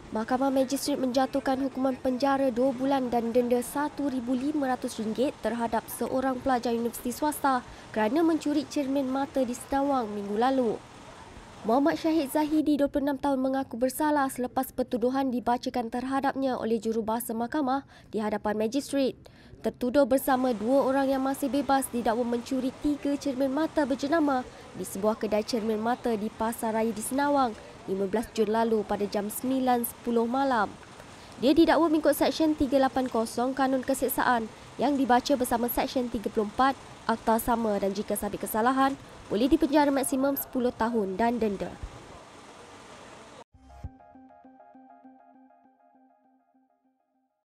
Mahkamah Magistrate menjatuhkan hukuman penjara 2 bulan dan denda RM1,500 terhadap seorang pelajar universiti swasta kerana mencuri cermin mata di Senawang minggu lalu. Muhammad Syahid Zahidi, 26 tahun, mengaku bersalah selepas pertuduhan dibacakan terhadapnya oleh jurubahasa mahkamah di hadapan magistrate. Tertuduh bersama 2 orang yang masih bebas didakwa mencuri 3 cermin mata berjenama di sebuah kedai cermin mata di Pasaraya di Senawang 15 Jun lalu pada jam 9.10 malam. Dia didakwa mengikut Seksyen 380 Kanun Keseksaan yang dibaca bersama Seksyen 34 Akta Sama dan jika sabit kesalahan boleh dipenjara maksimum 10 tahun dan denda.